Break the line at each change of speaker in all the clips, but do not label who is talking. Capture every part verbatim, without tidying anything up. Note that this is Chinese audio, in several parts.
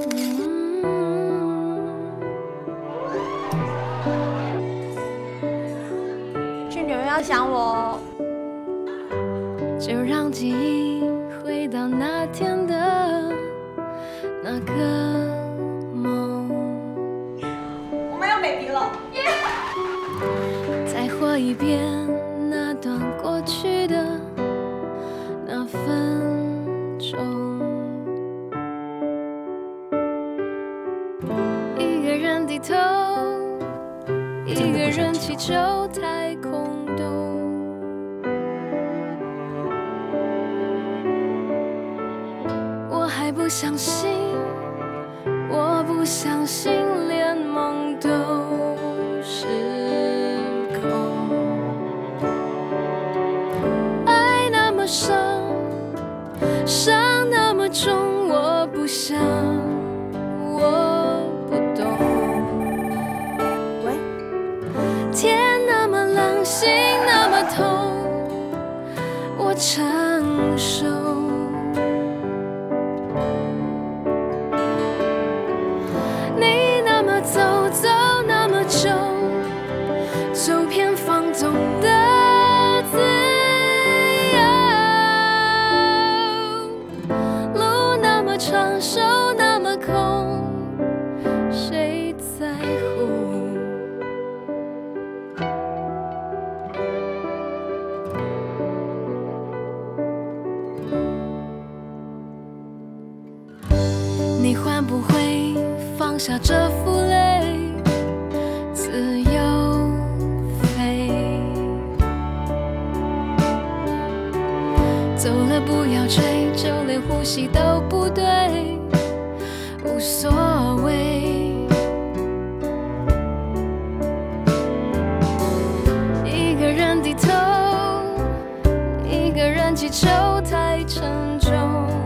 去纽约要想我，
就让记忆回到那天的那个梦。
我们要 baby 了，
再活一遍那段过去的那分钟，一个人低头，一个人祈求太空洞。我还不相信，我不相信，连梦都是空。爱那么伤，伤那么重，我不想，我不懂。
喂，
天那么冷，心那么痛，我承受。你那么走，走那么久，走遍放纵的自由。路那么长，手那么空，谁在乎？你会不会放下这负累，自由飞？走了不要追，就连呼吸都不对，无所谓。一个人低头，一个人祈求太沉重。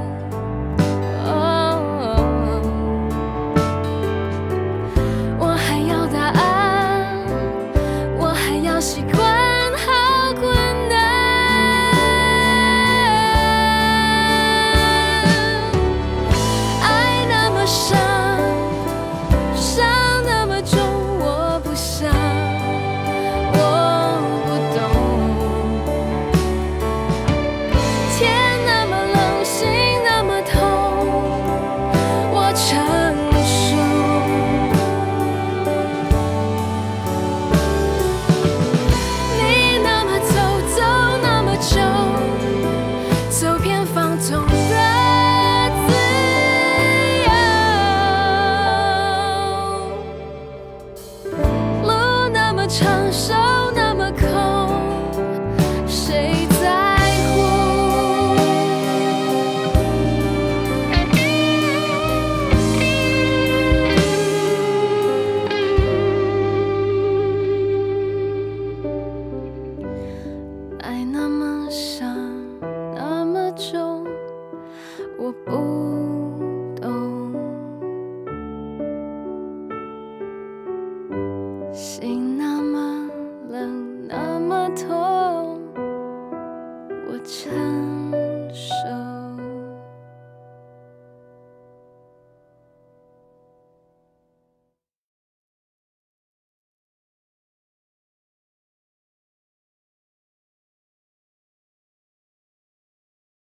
习惯好困难，爱那么伤，伤那么重，我不想，我不懂。天那么冷，心那么痛，我承